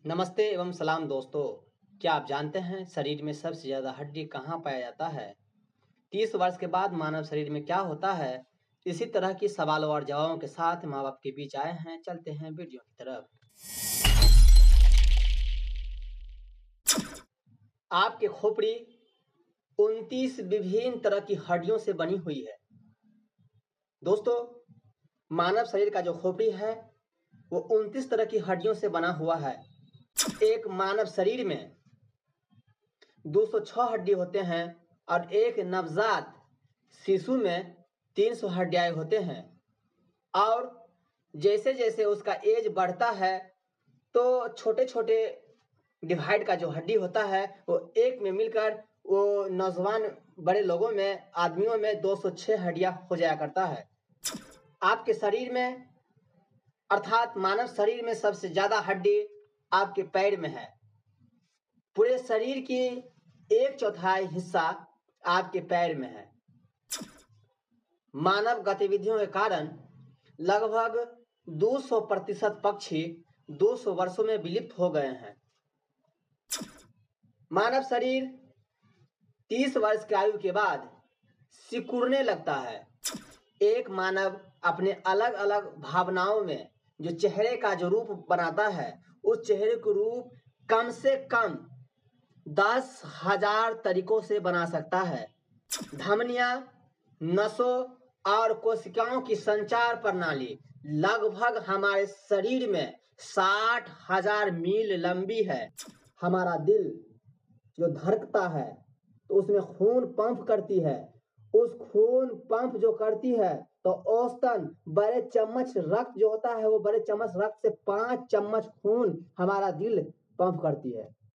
नमस्ते एवं सलाम दोस्तों। क्या आप जानते हैं शरीर में सबसे ज्यादा हड्डी कहाँ पाया जाता है? 30 वर्ष के बाद मानव शरीर में क्या होता है? इसी तरह की सवालों और जवाबों के साथ माँ बाप के बीच आए हैं। चलते हैं वीडियो की तरफ। आपके खोपड़ी 29 विभिन्न तरह की हड्डियों से बनी हुई है। दोस्तों, मानव शरीर का जो खोपड़ी है वो 29 तरह की हड्डियों से बना हुआ है। एक मानव शरीर में 206 हड्डी होते हैं और एक नवजात शिशु में 300 हड्डियां होते हैं। और जैसे जैसे उसका एज बढ़ता है तो छोटे छोटे डिवाइड का जो हड्डी होता है वो एक में मिलकर वो नौजवान बड़े लोगों में आदमियों में 206 हड्डियां हो जाया करता है। आपके शरीर में अर्थात मानव शरीर में सबसे ज्यादा हड्डी आपके पैर में है। पूरे शरीर की 1/4 हिस्सा आपके पैर में है। मानव गतिविधियों के कारण लगभग 200% पक्षी 200 वर्षों में विलुप्त हो गए हैं। मानव शरीर 30 वर्ष की आयु के बाद सिकुड़ने लगता है। एक मानव अपने अलग अलग भावनाओं में जो चेहरे का जो रूप बनाता है उस चेहरे को रूप कम से कम 10,000 तरीकों से बना सकता है। धमनियां, नसों और कोशिकाओं की संचार प्रणाली लगभग हमारे शरीर में 60,000 मील लंबी है। हमारा दिल जो धड़कता है तो उसमें खून पंप करती है। उस खून पंप जो करती है तो औसतन बड़े चम्मच रक्त जो होता है वो बड़े चम्मच रक्त से 5 चम्मच खून हमारा दिल पंप करती है।